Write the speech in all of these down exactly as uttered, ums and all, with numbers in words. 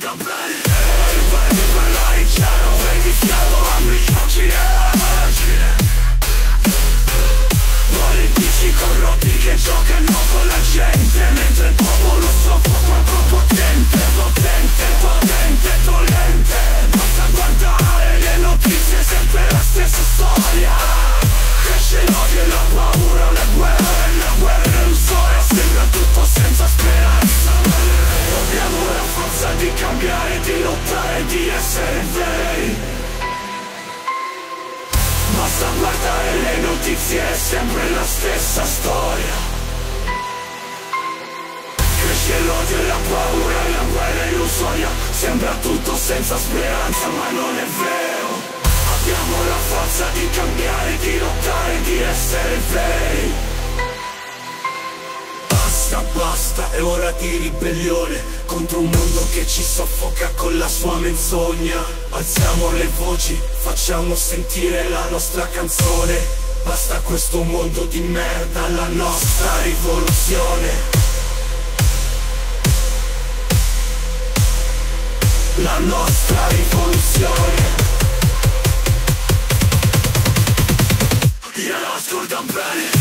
ascolta bene. E vedi parlare in cielo, vedi chiaro, apri gli occhi e agile. Politici corrotti che giocano con la gente, mentre il popolo soffoca con potente, potente, potente, dolente. Basta guardare le notizie, sempre la stessa storia. Cresce l'odio e la paura, le guerre, le guerre, il sole. Sembra tutto senza speranza. Abbiamo la forza di cambiare, di lottare, di essere veri. Basta guardare le notizie, è sempre la stessa storia. Cresce l'odio e la paura, la guerra e l'usoria. Sembra tutto senza speranza, ma non è vero. Abbiamo la forza di cambiare, di lottare, di essere veri. Basta, basta, è ora di ribellione contro un mondo che ci soffoca con la sua menzogna. Alziamo le voci, facciamo sentire la nostra canzone. Basta questo mondo di merda, la nostra rivoluzione. La nostra rivoluzione. Io ascolta bene.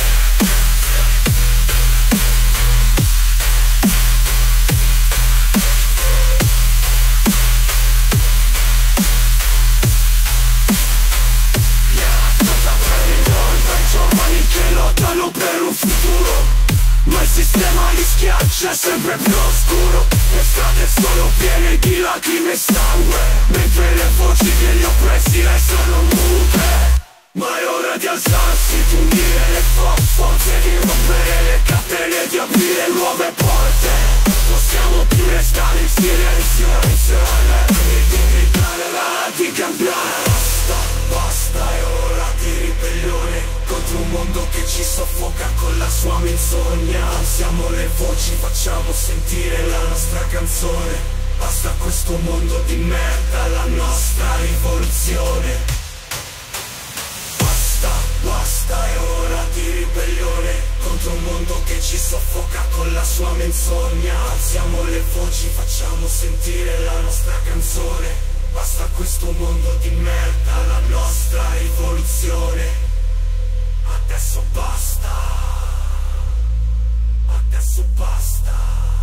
Per un futuro, ma il sistema li schiaccia sempre più oscuro. Le strade sono piene di lacrime e sangue, mentre le voci degli oppressi restano mute. Ma è ora di alzarsi, di unire le fo- forze, di rompere le catene, di aprire nuove porte. Possiamo più restare in silenzio, insieme, di gridare la di cambiare. Basta, basta, è ora di ribellione contro un mondo che ci soffoca con la sua menzogna. Alziamo le voci, facciamo sentire la nostra canzone. Basta questo mondo di merda, la nostra rivoluzione. Basta, basta, è ora di ribellione contro un mondo che ci soffoca con la sua menzogna. Alziamo le voci, facciamo sentire la nostra canzone. Basta questo mondo di merda, la nostra rivoluzione. Adesso basta, adesso basta.